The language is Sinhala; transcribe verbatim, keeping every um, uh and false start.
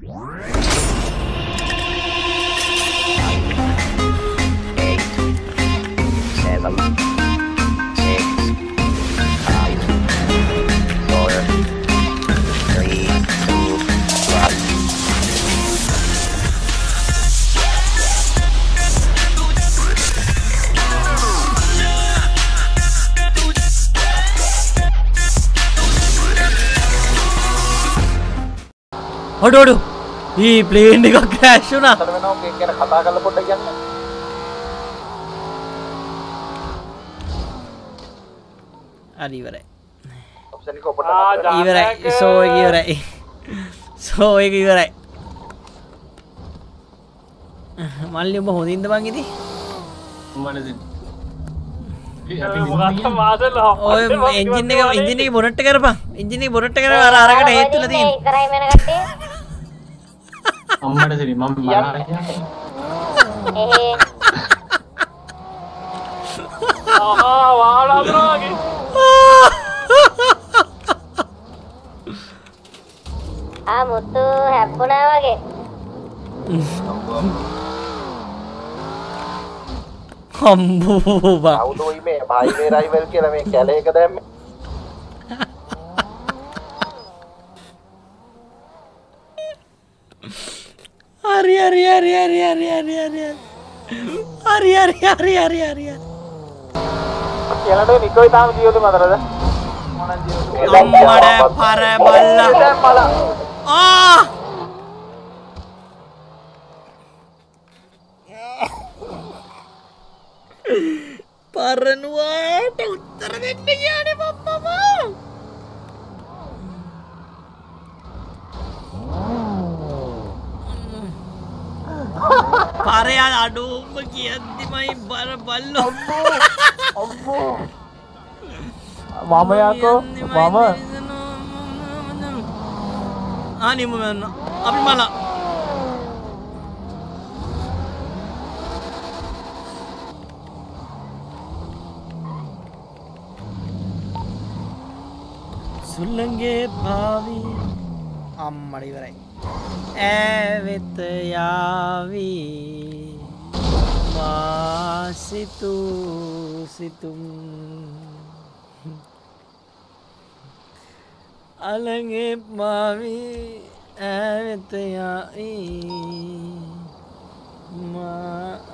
Aduh aduh, ih plane ini kok crash na? Ari iwarai. Iwarai, so iwarai. So iwarai. Malli umma hodin da bangidi? Mana din? Oh, engine එක engine එක bonnet එක කරපන්. engine එක bonnet එක කරලා අර අරකට හේතුලා තියෙන්නේ. ඉතරයි මෙන කට්ටිය. අම්මට දෙවි මම මම එහේ. ආහා වාලා බ්‍රෝගේ. ආ මුතු හැප්පුණා වගේ. අම්බෝ බා. අවුදෝයි මේ භායි මේ රයිවල් කියලා මේ කැලේ එක දැම්මේ. Hari hari hari hari hari hari hari hari hari hari hari hari කියලානේ නිකෝයි තාම ජීවිතේ මතරද මොනන් ජීවිතේ අම්මඩ පර බල්ලා ආ පරණුවාට උත්තර දෙන්න ගියානේ මම්මා පාරේ අඩුම කියද්දිමයි බර බල්ලෝ අම්මෝ මම යකෝ මම අනිම මන්න අපි මලා සුල්ලංගේ භාවි අම්මඩ ඉවරයි ඇවෙත යාවි මා සිතු සිතුම් අලගේ මාවි ඇවෙත යාවි මා